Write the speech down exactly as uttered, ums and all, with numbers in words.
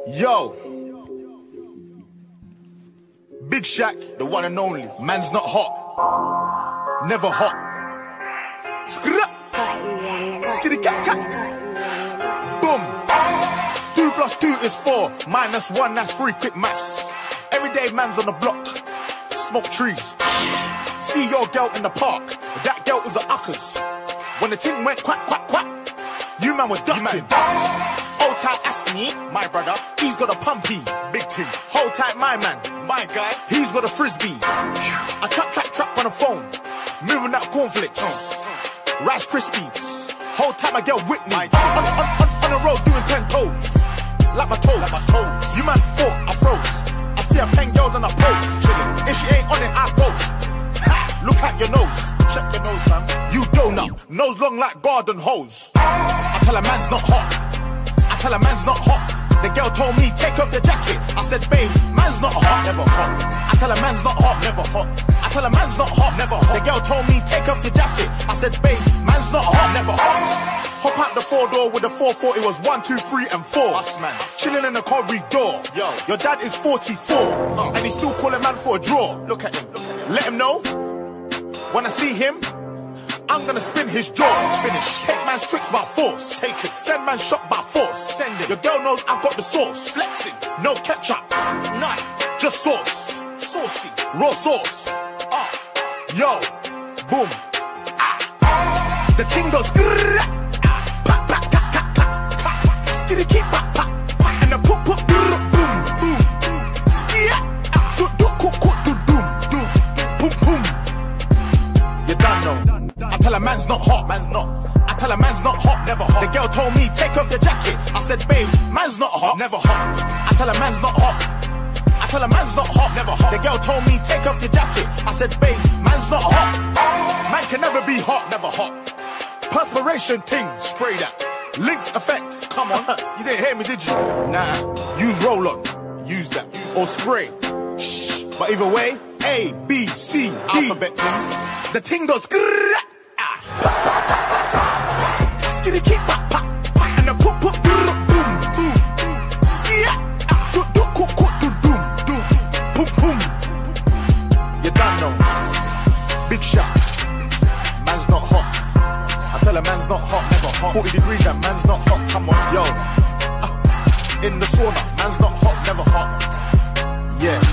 Yo, Big Shaq, the one and only. Man's not hot, never hot. Skra, skitty cat cat. Boom. Two plus two is four, minus one that's three. Quick maths. Everyday man's on the block, smoke trees. See your girl in the park. That girl was a uckers. When the ting went quack quack quack, you man was ducking. Hold tight, Asni, my brother. He's got a pumpy, big ting. Hold tight, my man, my guy. He's got a frisbee. I trap, trap, trap on the phone, moving out cornflakes, Rice Krispies. Hold tight, my girl Whitney. On, on, on, on the road doing ten toes, like my toes. Like my toes. You man thought I froze. I see a pen girl on a pose, chilling. If she ain't on it, I post. Ha! Look at your nose. Check your nose, fam. You donut. Nose long like garden hose. I tell a man's not hot. I tell a man's not hot. The girl told me, take off your jacket. I said, babe, man's not hot, never hot. I tell a man's not hot, never hot. I tell a man's not hot, never hot. The girl told me, take off your jacket. I said, babe, man's not hot, never hot. Hop out the four door with the four forty, was one, two, three, and four. Us, man. Chilling in the corridor. Yo, your dad is forty-four, uh. and he's still calling man for a draw. Look at him. Look at him. Let him know. When I see him, I'm gonna spin his jaw. Finish. Take man's Twix by force. Take it. Send man shot by force. Send it. Your girl knows I've got the sauce. Flexing. No ketchup. None. Just sauce. Saucy. Raw sauce. Ah. Uh. Yo. Boom. Ah. The ting goes grrrr. Skitty keep pop pop, and the pop pop boom boom. Skia, do do cook cook do doom doom boom boom. You don't know. I tell a man's not hot, man's not. I tell a man's not hot, never hot. The girl told me take off your jacket. I said, babe, man's not hot, never hot. I tell a man's not hot. I tell a man's not hot, never hot. The girl told me take off your jacket. I said, babe, man's not hot. Man can never be hot, never hot. Perspiration ting, spray that. Lynx effect, come on. You didn't hear me, did you? Nah, use roll-on, use that, or spray. Shh, but either way, A, B, C, D. Alphabet ting. The ting goes grrrr, ah. Skitty keep pop pop, and the poop poop boom boom boom. Skia, do do cook cook do doom doom boom boom. You don't know. Big shot. Man's not hot. I tell a man's not hot, never hot. forty degrees and man's not hot, come on, yo. Uh, in the sauna, man's not hot, never hot. Yeah.